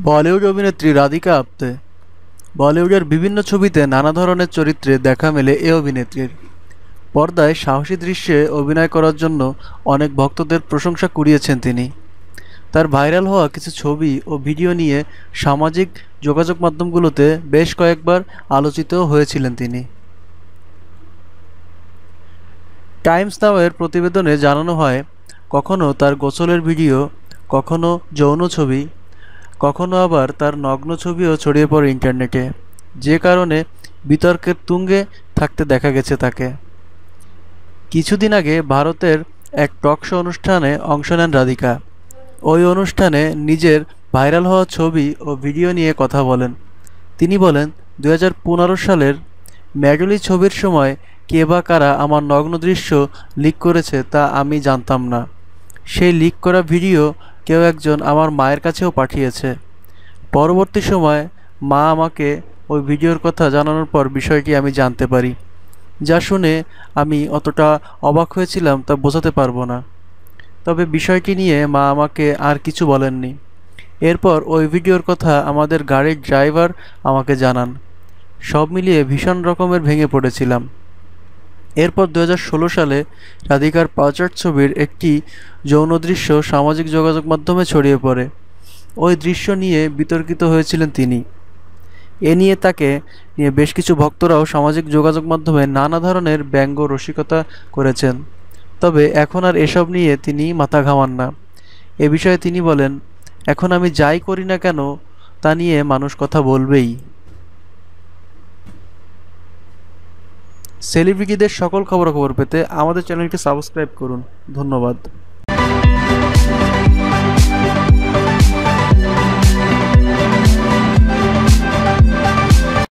বলিউড অভিনেত্রী রাধিকা আপ্তে। বলিউডের বিভিন্ন ছবিতে নানা ধরনের চরিত্রে দেখা মেলে এ অভিনেত্রীর। পর্দায় সাহসী দৃশ্যে অভিনয় করার জন্য অনেক ভক্তদের প্রশংসা কুড়িয়েছেন তিনি। তার ভাইরাল হওয়া কিছু ছবি ও ভিডিও নিয়ে সামাজিক যোগাযোগ মাধ্যমগুলোতে বেশ কয়েকবার আলোচিত হয়েছিলেন তিনি। টাইমস নাওয়ের প্রতিবেদনে জানানো হয়, কখনো তার গোসলের ভিডিও, কখনো যৌন ছবি, কখনো আবার তার নগ্ন ছবিও ছড়িয়ে পড়ে ইন্টারনেটে, যে কারণে বিতর্কের তুঙ্গে থাকতে দেখা গেছে তাকে। কিছুদিন আগে ভারতের এক টক শো অনুষ্ঠানে অংশ নেন রাধিকা। ওই অনুষ্ঠানে নিজের ভাইরাল হওয়া ছবি ও ভিডিও নিয়ে কথা বলেন। তিনি বলেন, 2015 সালের ম্যাডলি ছবির সময় কে বা কারা আমার নগ্ন দৃশ্য লিক করেছে তা আমি জানতাম না। সেই লিক করা ভিডিও কেউ একজন আমার মায়ের কাছেও পাঠিয়েছে। পরবর্তী সময় মা আমাকে ওই ভিডিওর কথা জানানোর পর বিষয়টি আমি জানতে পারি। যা শুনে আমি অতটা অবাক হয়েছিলাম তা বোঝাতে পারবো না। তবে বিষয়টি নিয়ে মা আমাকে আর কিছু বলেননি। এরপর ওই ভিডিওর কথা আমাদের গাড়ির ড্রাইভার আমাকে জানান। সব মিলিয়ে ভীষণ রকমের ভেঙে পড়েছিলাম। এরপর 2016 সালে রাধিকার পাউচার ছবির একটি যৌন দৃশ্য সামাজিক যোগাযোগ মাধ্যমে ছড়িয়ে পড়ে। ওই দৃশ্য নিয়ে বিতর্কিত হয়েছিলেন তিনি। এ নিয়ে তাকে নিয়ে বেশ কিছু ভক্তরাও সামাজিক যোগাযোগ মাধ্যমে নানা ধরনের ব্যঙ্গ রসিকতা করেছেন। তবে এখন আর এসব নিয়ে তিনি মাথা ঘামান না। এ বিষয়ে তিনি বলেন, এখন আমি যাই করি না কেন তা নিয়ে মানুষ কথা বলবেই। সেলিব্রিটিদের সকল খবরাখবর পেতে আমাদের চ্যানেলটি সাবস্ক্রাইব করুন। ধন্যবাদ।